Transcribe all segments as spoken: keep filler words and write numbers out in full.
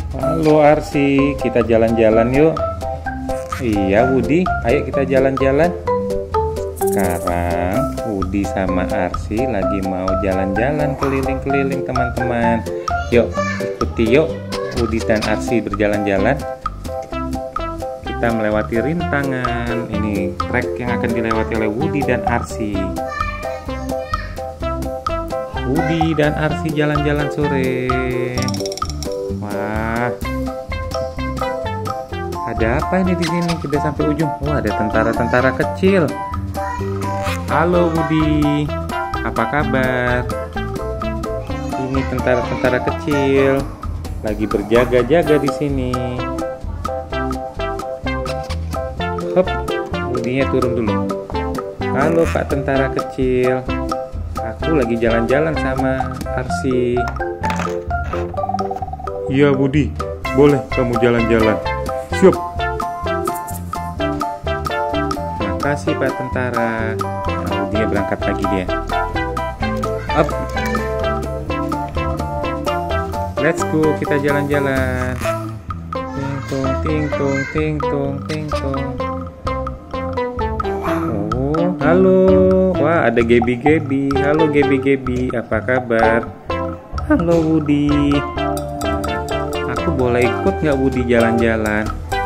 Halo Arsi, kita jalan-jalan yuk. Iya Woody, ayo kita jalan-jalan. Sekarang Woody sama Arsi lagi mau jalan-jalan keliling-keliling teman-teman. Yuk, ikuti yuk Woody dan Arsi berjalan-jalan. Kita melewati rintangan. Ini trek yang akan dilewati oleh Woody dan Arsi. Woody dan Arsi jalan-jalan sore. Wah, ada apa ini di sini? Sudah sampai ujung. Wah, ada tentara-tentara kecil. Halo Woody, apa kabar? Ini tentara-tentara kecil lagi berjaga-jaga di sini. Hop, Woody-nya turun dulu. Halo Pak tentara kecil, aku lagi jalan-jalan sama Arsi. Iya Woody, boleh kamu jalan-jalan. Siap. Makasih Pak tentara. Nah, dia berangkat lagi dia. Up. Let's go, kita jalan-jalan. Ting tong ting tong ting tong ting tong. Oh, halo. Wah, ada Gebi Gebi. Halo Gebi Gebi, apa kabar? Halo Woody. Boleh ikut nggak Woody jalan-jalan?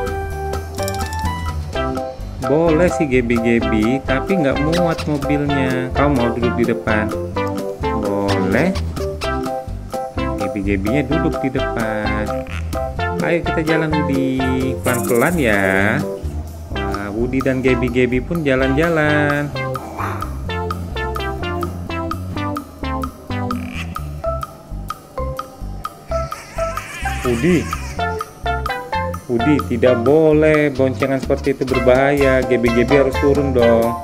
Boleh sih Gebi-Gebi, tapi nggak muat mobilnya. Kau mau duduk di depan? Boleh. Gebi-Gebinya duduk di depan. Ayo kita jalan Woody, pelan-pelan ya. Wah, Woody dan Gebi-Gebi pun jalan-jalan. Woody, Woody, tidak boleh boncengan seperti itu, berbahaya. Gebi-gebi harus turun dong.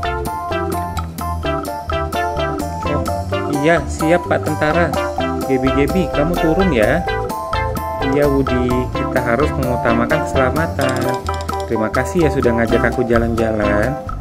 Oh, iya, siap Pak tentara. Gebi-gebi, kamu turun ya. Iya Woody, kita harus mengutamakan keselamatan. Terima kasih ya sudah ngajak aku jalan-jalan.